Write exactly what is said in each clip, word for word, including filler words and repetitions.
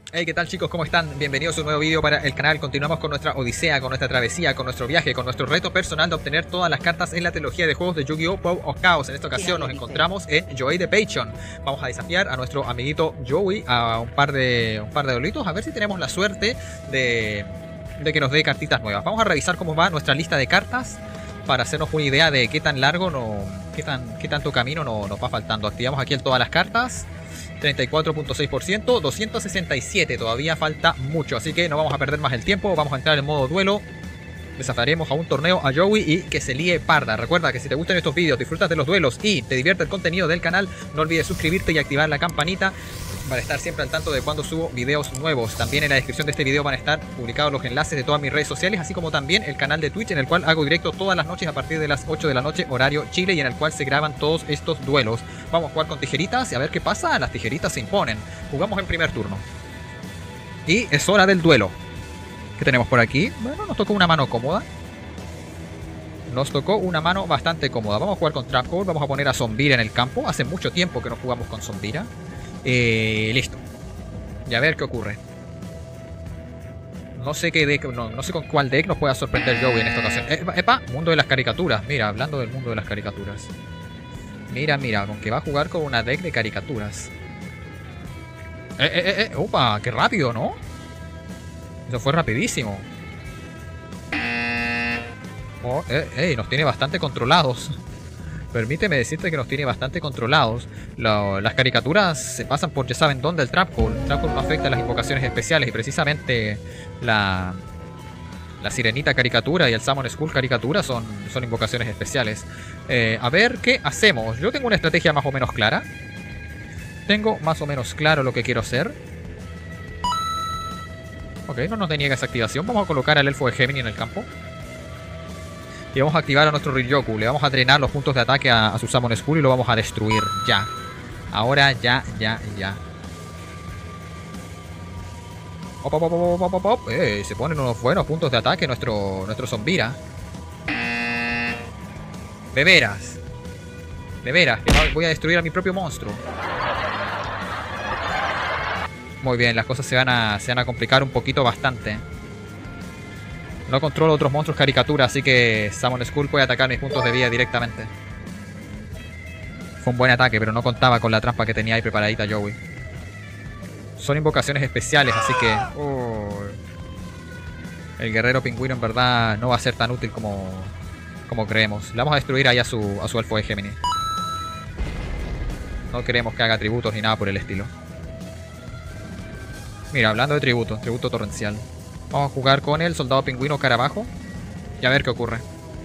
Hey, ¿qué tal chicos? ¿Cómo están? Bienvenidos a un nuevo vídeo para el canal. Continuamos con nuestra odisea, con nuestra travesía, con nuestro viaje, con nuestro reto personal de obtener todas las cartas en la trilogía de juegos de Yu-Gi-Oh! Power of Chaos. En esta ocasión nos encontramos en Joey de Patreon. Vamos a desafiar a nuestro amiguito Joey a un par de un par de dolitos, a ver si tenemos la suerte de, de que nos dé cartitas nuevas. Vamos a revisar cómo va nuestra lista de cartas para hacernos una idea de qué tan largo, no, qué, tan, qué tanto camino no, nos va faltando. Activamos aquí el todas las cartas. treinta y cuatro punto seis por ciento, doscientos sesenta y siete, todavía falta mucho, así que no vamos a perder más el tiempo, vamos a entrar en modo duelo, desafiaremos a un torneo a Joey y que se líe parda. Recuerda que si te gustan estos vídeos, disfrutas de los duelos y te divierte el contenido del canal, no olvides suscribirte y activar la campanita para estar siempre al tanto de cuando subo videos nuevos. También en la descripción de este video van a estar publicados los enlaces de todas mis redes sociales, así como también el canal de Twitch, en el cual hago directo todas las noches a partir de las ocho de la noche, horario Chile, y en el cual se graban todos estos duelos. Vamos a jugar con tijeritas y a ver qué pasa. Las tijeritas se imponen. Jugamos en primer turno. Y es hora del duelo. ¿Qué tenemos por aquí? Bueno, nos tocó una mano cómoda. Nos tocó una mano bastante cómoda. Vamos a jugar con Trap Core, vamos a poner a Zombira en el campo. Hace mucho tiempo que no jugamos con Zombira. Eh, listo. Y a ver qué ocurre. No sé qué deck, no, no sé con cuál deck nos pueda sorprender Joey en esta ocasión. Epa, epa, mundo de las caricaturas. Mira, hablando del mundo de las caricaturas. Mira, mira, con que va a jugar con una deck de caricaturas. Eh, eh, eh, eh. Opa, qué rápido, ¿no? Eso fue rapidísimo. Oh, eh, eh, nos tiene bastante controlados. Permíteme decirte que nos tiene bastante controlados. Lo, las caricaturas se pasan por ya saben dónde el Trap Core. El Trap Core no afecta a las invocaciones especiales y precisamente la, la Sirenita caricatura y el Summon Skull caricatura son, son invocaciones especiales. Eh, a ver qué hacemos. Yo tengo una estrategia más o menos clara. Tengo más o menos claro lo que quiero hacer. Ok, no nos deniega esa activación. Vamos a colocar al elfo de Gemini en el campo. Y vamos a activar a nuestro Ryoku. Le vamos a drenar los puntos de ataque a, a su Summon Skull y lo vamos a destruir ya. Ahora ya, ya, ya. Op, op, op, op, op, op, op. Eh, se ponen unos buenos puntos de ataque nuestro, nuestro Zombira. De veras. De veras, que voy a destruir a mi propio monstruo. Muy bien, las cosas se van a, se van a complicar un poquito bastante. No controlo otros monstruos caricatura, así que Summon Skull puede atacar mis puntos de vida directamente. Fue un buen ataque, pero no contaba con la trampa que tenía ahí preparadita Joey. Son invocaciones especiales, así que... Oh, el guerrero pingüino en verdad no va a ser tan útil como, como creemos. Le vamos a destruir ahí a su, a su elfo de Gemini. No queremos que haga tributos ni nada por el estilo. Mira, hablando de tributo, tributo torrencial. Vamos a jugar con el soldado pingüino cara abajo. Y a ver qué ocurre.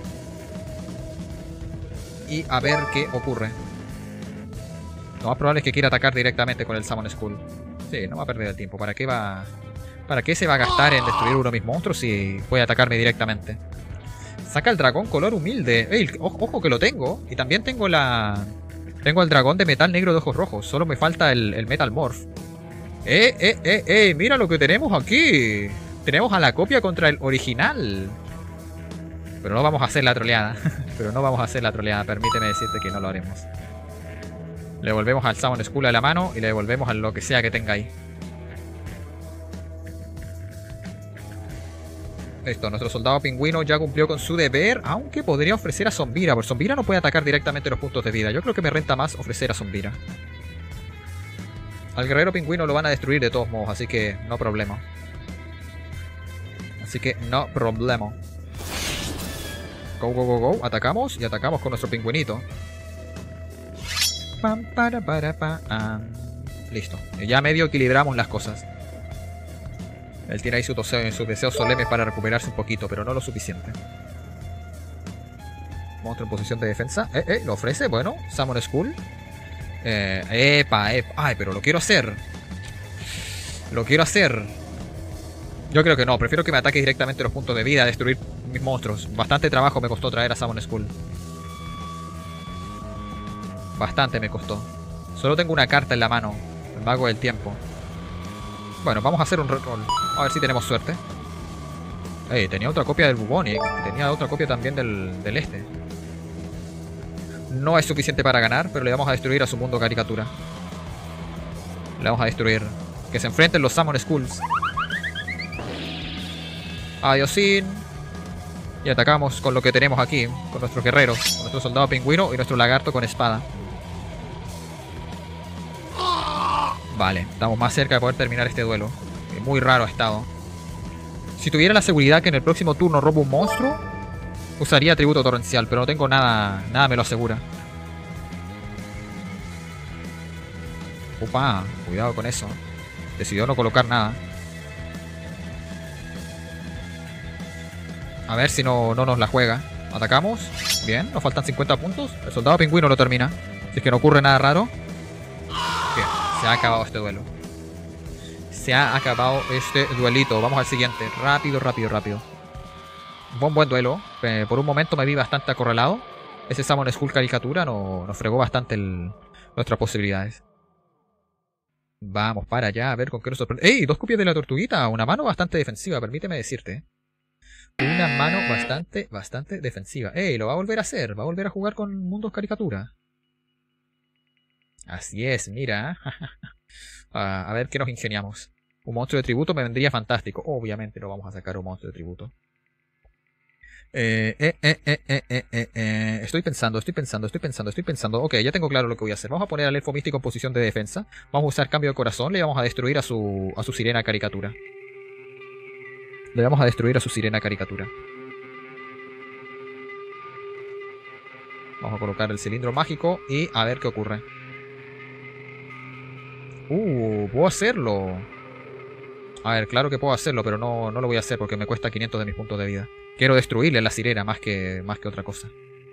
Y a ver qué ocurre. Lo más probable es que quiera atacar directamente con el Summon Skull. Sí, no va a perder el tiempo. ¿Para qué va? ¿Para qué se va a gastar en destruir uno de mis monstruos si puede atacarme directamente? Saca el dragón color humilde. Ey, ojo, ojo que lo tengo. Y también tengo la... Tengo el dragón de metal negro de ojos rojos. Solo me falta el, el Metal Morph. Eh, eh, eh, eh. Mira lo que tenemos aquí. Tenemos a la copia contra el original. Pero no vamos a hacer la troleada. Pero no vamos a hacer la troleada. Permíteme decirte que no lo haremos. Le volvemos al Summon Skull a la mano y le devolvemos a lo que sea que tenga ahí. Listo, nuestro soldado pingüino ya cumplió con su deber. Aunque podría ofrecer a Zombira. Porque Zombira no puede atacar directamente los puntos de vida. Yo creo que me renta más ofrecer a Zombira. Al guerrero pingüino lo van a destruir de todos modos. Así que no problema. Así que no problema. Go, go, go, go. Atacamos y atacamos con nuestro pingüinito. Pam, para, para, pa, listo. Ya medio equilibramos las cosas. Él tiene ahí sus su deseos solemnes para recuperarse un poquito, pero no lo suficiente. Monstruo en posición de defensa. Eh, eh, lo ofrece. Bueno, Summon Skull. Eh, epa, epa. Ay, pero lo quiero hacer. Lo quiero hacer. Yo creo que no, prefiero que me ataque directamente los puntos de vida, destruir mis monstruos. Bastante trabajo me costó traer a Summon Skull. Bastante me costó. Solo tengo una carta en la mano, el mago del tiempo. Bueno, vamos a hacer un reroll. A ver si tenemos suerte. Ey, tenía otra copia del Bubonic. Tenía otra copia también del, del este. No es suficiente para ganar, pero le vamos a destruir a su mundo caricatura. Le vamos a destruir. Que se enfrenten los Summon Skulls. Adiosín. Y atacamos con lo que tenemos aquí. Con nuestros guerreros. Con nuestro soldado pingüino y nuestro lagarto con espada. Vale, estamos más cerca de poder terminar este duelo. Muy raro ha estado. Si tuviera la seguridad que en el próximo turno robo un monstruo, usaría tributo torrencial, pero no tengo nada. Nada me lo asegura. Opa, cuidado con eso. Decidió no colocar nada. A ver si no, no nos la juega. Atacamos. Bien, nos faltan cincuenta puntos. El soldado pingüino lo termina. Si es que no ocurre nada raro. Bien, se ha acabado este duelo. Se ha acabado este duelito. Vamos al siguiente. Rápido, rápido, rápido. Un buen, buen duelo. Eh, por un momento me vi bastante acorralado. Ese Summon Skull caricatura no, nos fregó bastante el, nuestras posibilidades. Vamos para allá a ver con qué nos sorprende. ¡Ey! Dos copias de la tortuguita. Una mano bastante defensiva, permíteme decirte. Una mano bastante, bastante defensiva. ¡Ey! Lo va a volver a hacer. Va a volver a jugar con mundos caricatura. Así es, mira. a, a ver qué nos ingeniamos. Un monstruo de tributo me vendría fantástico. Obviamente no vamos a sacar un monstruo de tributo. Eh, eh, eh, eh, eh, eh, eh, eh. Estoy pensando, estoy pensando, estoy pensando, estoy pensando. Ok, ya tengo claro lo que voy a hacer. Vamos a poner al elfo místico en posición de defensa. Vamos a usar cambio de corazón. Le vamos a destruir a su, a su sirena caricatura. Le vamos a destruir a su sirena caricatura. Vamos a colocar el cilindro mágico y a ver qué ocurre. Uh, puedo hacerlo. A ver, claro que puedo hacerlo, pero no, no lo voy a hacer porque me cuesta quinientos de mis puntos de vida. Quiero destruirle la sirena más que, más que otra cosa.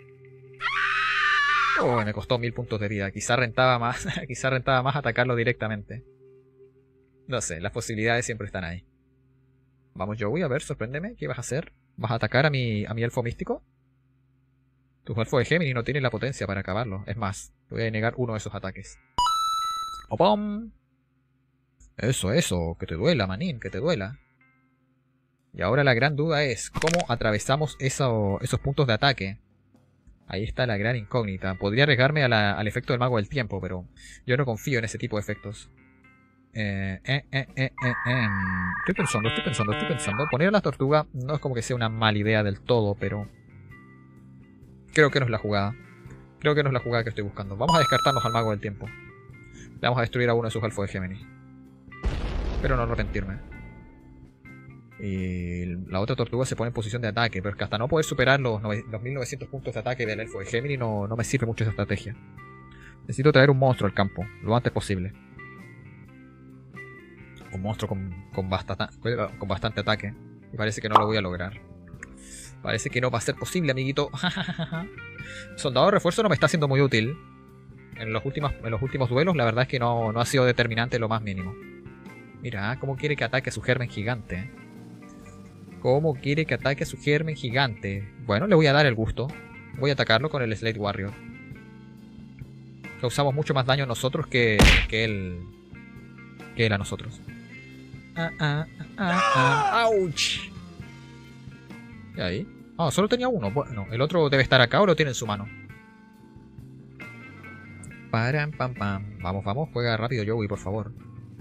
Oh, me costó mil puntos de vida. Quizá rentaba más, quizá rentaba más atacarlo directamente. No sé, las posibilidades siempre están ahí. Vamos, Joey, a ver, sorpréndeme. ¿Qué vas a hacer? ¿Vas a atacar a mi, a mi elfo místico? Tu elfo de Géminis no tiene la potencia para acabarlo. Es más, te voy a negar uno de esos ataques. ¡Opom! Eso, eso. Que te duela, manín, que te duela. Y ahora la gran duda es cómo atravesamos eso, esos puntos de ataque. Ahí está la gran incógnita. Podría arriesgarme a la, al efecto del mago del tiempo, pero yo no confío en ese tipo de efectos. Eh, eh, eh, eh, eh, eh. Estoy pensando, estoy pensando, estoy pensando. Poner a la tortuga no es como que sea una mala idea del todo, pero creo que no es la jugada. Creo que no es la jugada que estoy buscando. Vamos a descartarnos al mago del tiempo. Le vamos a destruir a uno de sus elfos de Géminis. Pero no arrepentirme. Y la otra tortuga se pone en posición de ataque, pero es que hasta no poder superar los, los mil novecientos puntos de ataque del elfo de Géminis no, no me sirve mucho esa estrategia. Necesito traer un monstruo al campo, lo antes posible. Un monstruo con, con, bastante, con bastante ataque. Y parece que no lo voy a lograr. Parece que no va a ser posible, amiguito. Soldado de refuerzo no me está siendo muy útil. En los últimos, en los últimos duelos la verdad es que no, no ha sido determinante lo más mínimo. Mira, cómo quiere que ataque a su germen gigante. ¿Cómo quiere que ataque a su germen gigante? Bueno, le voy a dar el gusto. Voy a atacarlo con el Slate Warrior. Causamos mucho más daño a nosotros que, que él. Que él a nosotros. Ah, ah, ah, ah. ¡Auch! ¿Y ahí? Ah, solo tenía uno. Bueno, el otro debe estar acá o lo tiene en su mano. Param, pam, pam. Vamos, vamos. Juega rápido, Joey, por favor.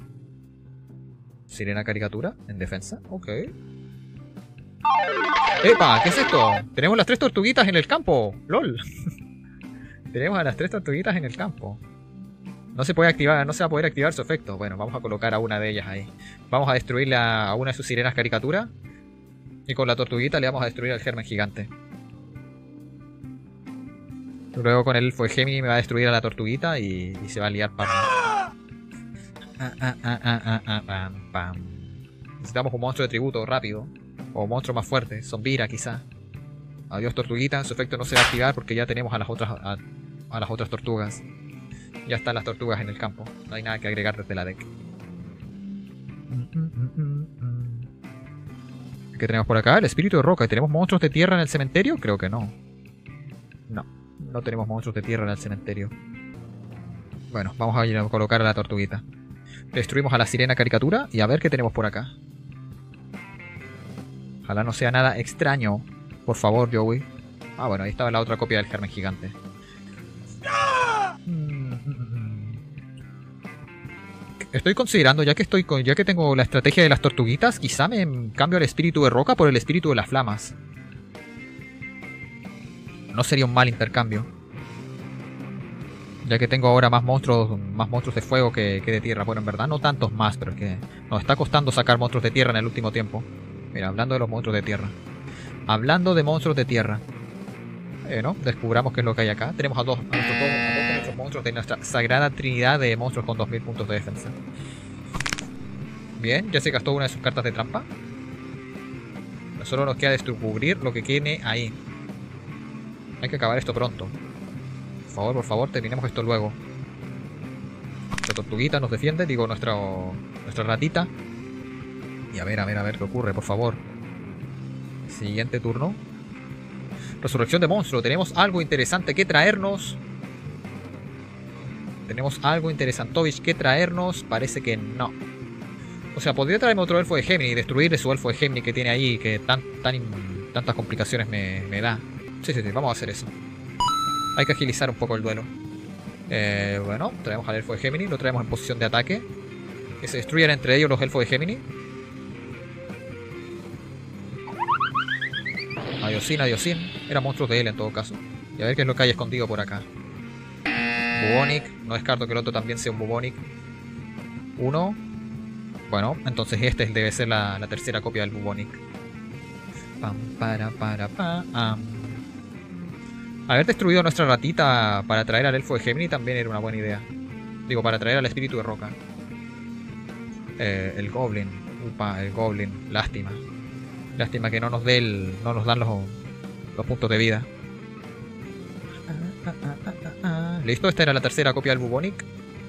Sirena caricatura en defensa. Ok. ¡Epa! ¿Qué es esto? Tenemos las tres tortuguitas en el campo. ¡Lol! Tenemos a las tres tortuguitas en el campo. No se puede activar, no se va a poder activar su efecto. Bueno, vamos a colocar a una de ellas ahí. Vamos a destruirle a una de sus sirenas caricatura. Y con la tortuguita le vamos a destruir al germen gigante. Luego con el elfo de Gemini me va a destruir a la tortuguita y, y se va a liar para... Ah, ah, ah, ah, ah, ah, pam, pam. Necesitamos un monstruo de tributo rápido. O un monstruo más fuerte. Zombira quizá. Adiós tortuguita. Su efecto no se va a activar porque ya tenemos a las otras a, a las otras tortugas. Ya están las tortugas en el campo. No hay nada que agregar desde la deck. ¿Qué tenemos por acá? El espíritu de roca. ¿Tenemos monstruos de tierra en el cementerio? Creo que no. No. No tenemos monstruos de tierra en el cementerio. Bueno, vamos a ir a colocar a la tortuguita. Destruimos a la sirena caricatura y a ver qué tenemos por acá. Ojalá no sea nada extraño. Por favor, Joey. Ah, bueno, ahí estaba la otra copia del germen gigante. estoy considerando, ya que estoy con, ya que tengo la estrategia de las tortuguitas, quizá me cambio el espíritu de roca por el espíritu de las flamas. No sería un mal intercambio. Ya que tengo ahora más monstruos, más monstruos de fuego que, que de tierra. Bueno, en verdad no tantos más, pero es que nos está costando sacar monstruos de tierra en el último tiempo. Mira, hablando de los monstruos de tierra. Hablando de monstruos de tierra. Bueno, descubramos qué es lo que hay acá. Tenemos a dos, a nuestros, dos, a dos de nuestros monstruos de nuestra sagrada trinidad de monstruos con dos mil puntos de defensa. Bien, ya se gastó una de sus cartas de trampa. Solo nos queda descubrir lo que tiene ahí. Hay que acabar esto pronto. Por favor, por favor, terminemos esto luego. La tortuguita nos defiende, digo, nuestra, nuestra ratita. Y a ver, a ver, a ver qué ocurre, por favor. Siguiente turno. Resurrección de monstruo. Tenemos algo interesante que traernos. Tenemos algo interesantovich que traernos. Parece que no. O sea, podría traerme otro elfo de Gemini y destruirle su elfo de Gemini que tiene ahí, que tan, tan, tantas complicaciones me, me da. Sí, sí, sí, vamos a hacer eso. Hay que agilizar un poco el duelo. Eh, bueno, traemos al elfo de Gemini, lo traemos en posición de ataque. Que se destruyan entre ellos los elfos de Gemini. Adiosin, Adiosin. Eran monstruos de él en todo caso. Y a ver qué es lo que hay escondido por acá. Bubonic. No descarto que el otro también sea un Bubonic. Uno. Bueno, entonces este debe ser la, la tercera copia del Bubonic. Pam, para, para, pam. Haber destruido nuestra ratita para traer al elfo de Gemini también era una buena idea. Digo, para traer al espíritu de roca. Eh, el Goblin. Upa, el Goblin. Lástima. Lástima que no nos dé el, no nos dan los, los puntos de vida. Ah, ah, ah, ah, ah. Listo, esta era la tercera copia del Bubonic.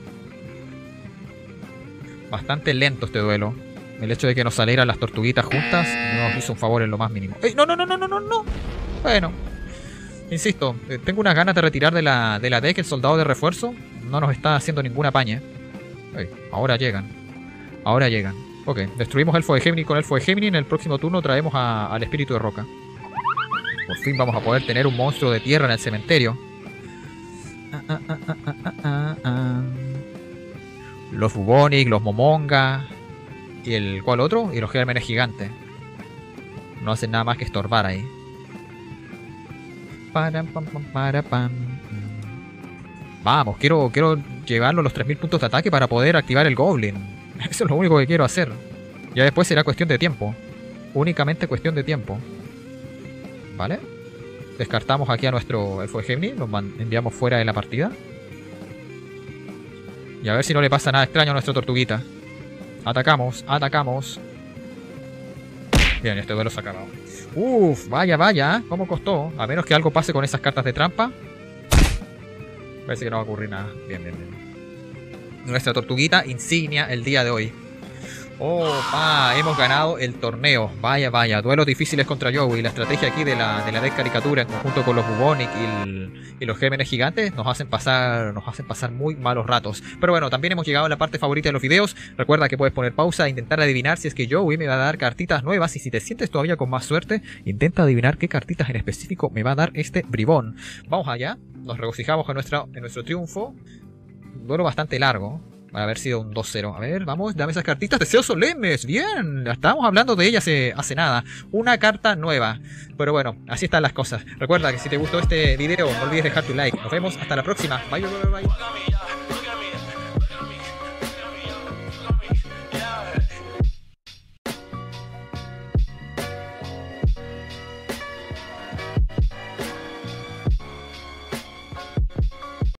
Bastante lento este duelo. El hecho de que nos salieran las tortuguitas juntas no nos hizo un favor en lo más mínimo. ¡Ey! ¡No, no, no, no, no, no, no! Bueno, insisto, tengo unas ganas de retirar de la, de la deck el soldado de refuerzo. No nos está haciendo ninguna paña. Ey, ahora llegan. Ahora llegan. Ok, destruimos elfo de Gemini con elfo de Gemini. En el próximo turno traemos a, al espíritu de roca. Por fin vamos a poder tener un monstruo de tierra en el cementerio. Ah, ah, ah, ah, ah, ah, ah. Los Bubonic, los Momonga. ¿Y el cuál otro? Y los gérmenes gigantes. No hacen nada más que estorbar ahí. Para, pam, pam, para, pam. Vamos, quiero, quiero llevarlo a los tres mil puntos de ataque para poder activar el Goblin. Eso es lo único que quiero hacer. Ya después será cuestión de tiempo. Únicamente cuestión de tiempo. ¿Vale? Descartamos aquí a nuestro elfo de Gemini. Lo enviamos fuera de la partida. Y a ver si no le pasa nada extraño a nuestra tortuguita. Atacamos, atacamos. Bien, este duelo se ha acabado. Uf, vaya, vaya. ¿Cómo costó? A menos que algo pase con esas cartas de trampa. Parece que no va a ocurrir nada. Bien, bien, bien. Nuestra tortuguita insignia el día de hoy. Oh, pa, hemos ganado el torneo. Vaya, vaya. Duelos difíciles contra Joey. La estrategia aquí de la, de la deck caricatura en conjunto con los Bubonic y, el, y los gérmenes gigantes nos hacen pasar nos hacen pasar muy malos ratos. Pero bueno, también hemos llegado a la parte favorita de los videos. Recuerda que puedes poner pausa e intentar adivinar si es que Joey me va a dar cartitas nuevas. Y si te sientes todavía con más suerte, intenta adivinar qué cartitas en específico me va a dar este bribón. Vamos allá. Nos regocijamos en, nuestra, en nuestro triunfo. Un duelo bastante largo. Para haber sido un dos cero. A ver, vamos, dame esas cartitas. Deseos solemnes. Bien, estábamos hablando de ellas hace, hace nada. Una carta nueva. Pero bueno, así están las cosas. Recuerda que si te gustó este video, no olvides dejar tu like. Nos vemos hasta la próxima. Bye, bye, bye, bye.